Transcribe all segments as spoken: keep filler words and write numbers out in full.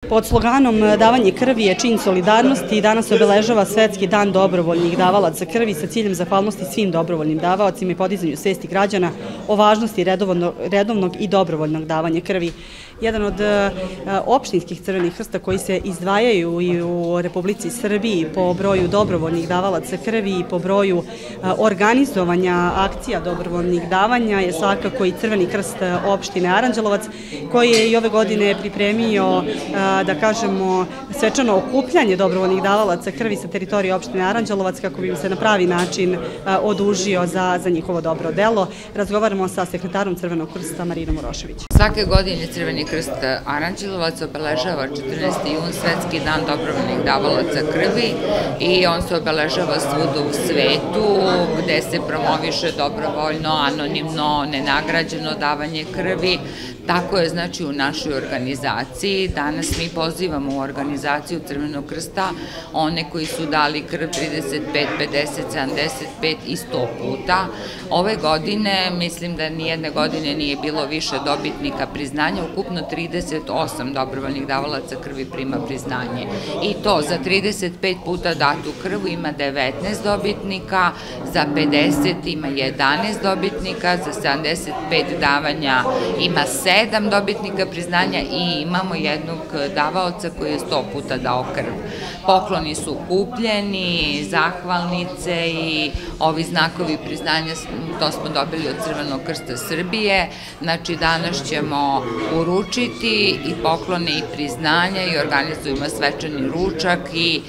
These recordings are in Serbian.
Pod sloganom davanje krvi je čin solidarnosti i danas se obeležava Svetski dan dobrovoljnih davalaca krvi sa ciljem zahvalnosti svim dobrovoljnim davaocima i podizanju svesti građana o važnosti redovnog i dobrovoljnog davanja krvi. Jedan od opštinskih Crvenih krsta koji se izdvajaju i u Republici Srbiji po broju dobrovoljnih davalaca krvi i po broju organizovanja akcija dobrovoljnih davanja je svakako i Crveni krst opštine Aranđelovac, koji je i ove godine pripremio, da kažemo, svečano okupljanje dobrovoljnih davalaca krvi sa teritorije opštine Aranđelovac kako bi im se na pravi način odužio za njihovo dobro delo. Razgovaramo sa sekretarom Crvenog krsta Marinom Urošević. Svake godine Crveni krst Aranđelovac obeležava četrnaesti jun Svetski dan dobrovoljnih davalaca krvi i on se obeležava svuda u svetu gde se promoviše dobrovoljno, anonimno, nenagrađeno davanje krvi. Tako je znači u našoj organizaciji. Danas mi pozivamo u organizaciju Crvenog krsta one koji su dali krv trideset pet, pedeset, sedamdeset pet i sto puta. Ove godine, mislim da nijedne godine nije bilo više dobitnika priznanja, ukupno trideset osam dobrovoljnih davalaca krvi prima priznanje. I to za trideset pet puta datu krvu ima devetnaest dobitnika, za pedeset ima jedanaest dobitnika, za sedamdeset pet davanja ima sedam dobitnika priznanja i imamo jednog davaoca koji je sto puta dao krv. Pokloni su kupljeni, zahvalnice i ovi znakovi priznanja, to smo dobili od Crvenog krsta Srbije. Znači danas ćemo uručiti i poklone i priznanja i organizujemo svečani ručak i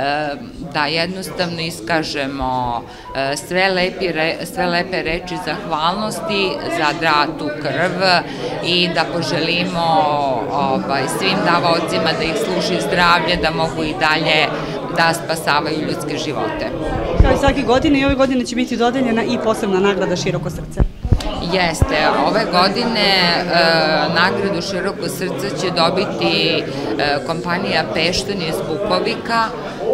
da jednostavno iskažemo sve lepe reči zahvalnosti za datu krv i da poželimo svim davaocima da ih služi zdravlje, da mogu i dalje da spasavaju ljudske živote. Kao i svake godine, i ove godine će biti dodeljena i posebna nagrada Široko srce. Jeste, ove godine nagradu Široko srce će dobiti kompanija Pešten iz Bukovika.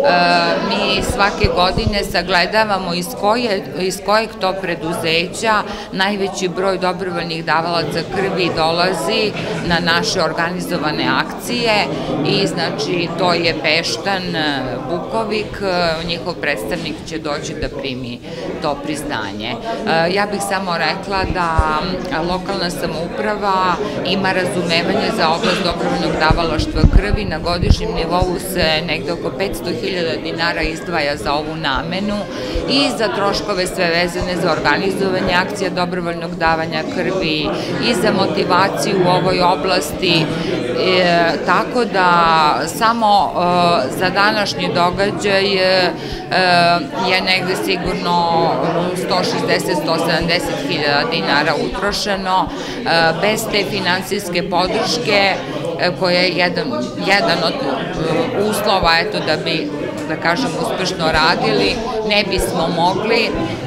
Mi svake godine sagledavamo iz kojeg to preduzeća najveći broj dobrovoljnih davalaca krvi dolazi na naše organizovane akcije i znači to je Pešten Bukovik, njihov predstavnik će doći da primi to priznanje. Ja bih samo rekla da lokalna samouprava ima razumevanje za oblast dobrovoljnog davalaštva krvi. Na godišnjem nivou se negde oko petsto hiljada dinara izdvaja za ovu namenu i za troškove sve vezane za organizovanje akcija dobrovoljnog davanja krvi i za motivaciju u ovoj oblasti. Tako da samo za današnji događaj je negde sigurno sto šezdeset do sto sedamdeset hiljada dinara utrošeno. Bez te finansijske podrške koja je jedan od uslova da bi, da kažem, uspešno radili, ne bismo mogli.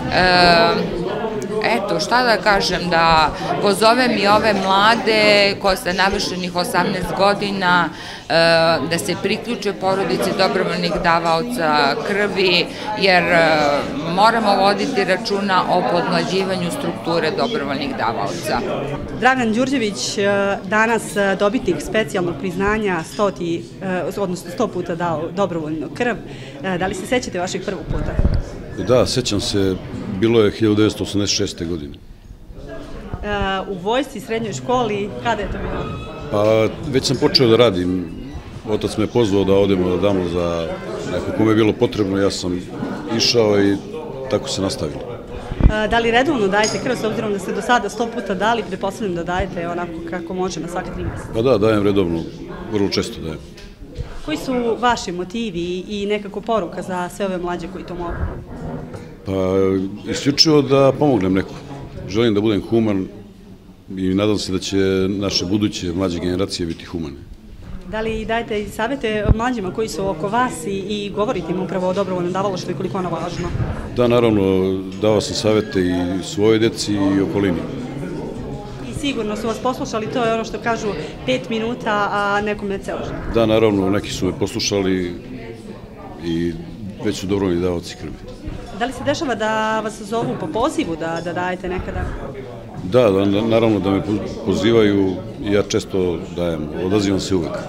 Eto, šta da kažem, da pozovem i ove mlade koje sa navršenih osamnaest godina da se priključe porodici dobrovoljnih davaoca krvi, jer moramo voditi računa o podmlađivanju strukture dobrovoljnih davaoca. Dragan Đurđević, danas dobitnik specijalnog priznanja, odnosno sto puta dao dobrovoljnu krv. Da li se sećate vašeg prvog puta? Da, sećam se. Bilo je hiljadu devetsto osamdeset šeste. godine. U vojsci, srednjoj školi, kada je to bilo? Pa, već sam počeo da radim. Otac me pozvao da odemo da damo za neko kome je bilo potrebno. Ja sam išao i tako se nastavilo. Da li redovno dajete krv, s obzirom da ste do sada sto puta dali, pretpostavljam da dajete onako kako može na svake tri meseca? Pa da, dajem redovno, vrlo često dajem. Koji su vaši motivi i nekako poruka za sve ove mlađe koji to mogu? Pa, isključivo da pomognem neko. Želim da budem human i nadam se da će naše buduće mlađe generacije biti humane. Da li dajete i savete mlađima koji su oko vas i govorite im upravo o dobrovoljnom davalaštvu i koliko je ono važno? Da, naravno, dao sam savete i svojoj deci i okolini. I sigurno su vas poslušali, to je ono što kažu pet minuta, a nekom ne ceo život. Da, naravno, neki su me poslušali i već su dobrovoljni davaoci krvi. Da li se dešava da vas zovu po pozivu da dajete nekada? Da, naravno da me pozivaju i ja često dajem, odazivam se uvek.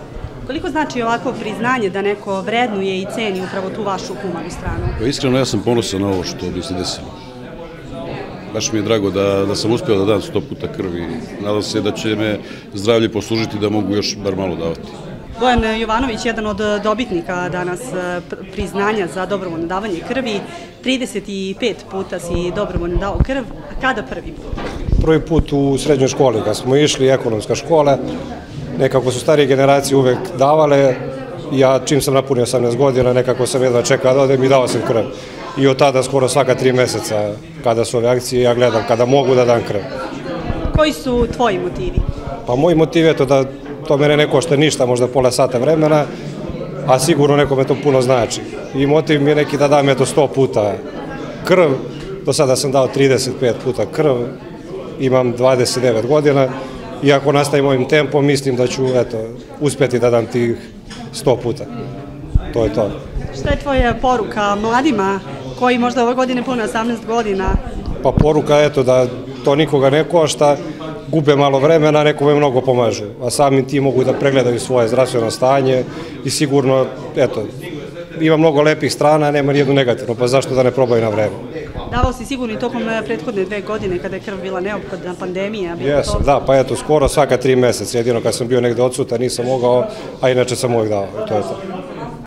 Koliko znači ovako priznanje da neko vrednuje i ceni upravo tu vašu humanu stranu? Pa iskreno, ja sam ponosan na ovo što bi se desilo. Baš mi je drago da, da sam uspio da dam sto puta krv i nadam se da će me zdravlje poslužiti da mogu još bar malo davati. Bojan Jovanović, jedan od dobitnika danas priznanja za dobrovoljno davanje krvi, trideset pet puta si dobrovoljno dao krv, a kada prvi put? Prvi put u srednjoj školi, kad smo išli, ekonomska škola, nekako su starije generacije uvek davale, ja čim sam napunio osamnaest godina, nekako sam jedva čekao da odem i dao sam krv. I od tada skoro svaka tri meseca, kada su ove akcije, ja gledam kada mogu da dam krv. Koji su tvoji motivi? Pa moj motiv je to da to mene ne košta ništa, možda pola sata vremena, a sigurno nekome to puno znači. I motiv mi je neki da dam eto sto puta krv, do sada sam dao trideset pet puta krv, imam dvadeset devet godina i ako nastavim ovim tempom mislim da ću eto, uspjeti da dam tih sto puta. To je to. Šta je tvoja poruka mladima koji možda ove godine pune osamnaest godina? Pa poruka eto da to nikoga ne košta, gube malo vremena, nekome mnogo pomažu, a samim ti mogu da pregledaju svoje zdravstveno stanje i sigurno, eto, ima mnogo lepih strana, nema nijednu negativnu, pa zašto da ne probaju na vreme? Davao si sigurno i tokom prethodne dve godine kada je krv bila neophodna pandemija? Jesam, da, pa eto, skoro svaka tri meseca, jedino kad sam bio negde odsutan nisam mogao, a inače sam uvijek dao, to je to.